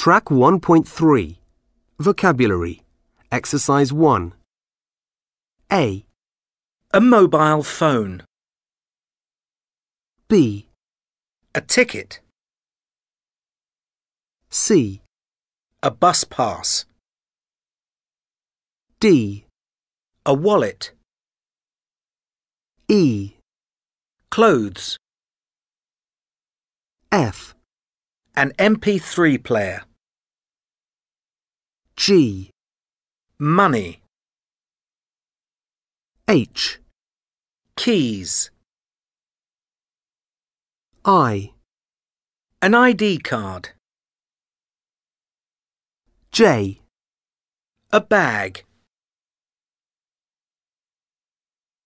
Track 1.3 Vocabulary Exercise 1 A. A mobile phone. B. A ticket. C. A bus pass. D. A wallet. E. Clothes. F. An MP3 player. G. Money. H. Keys. I. An ID card. J. A bag.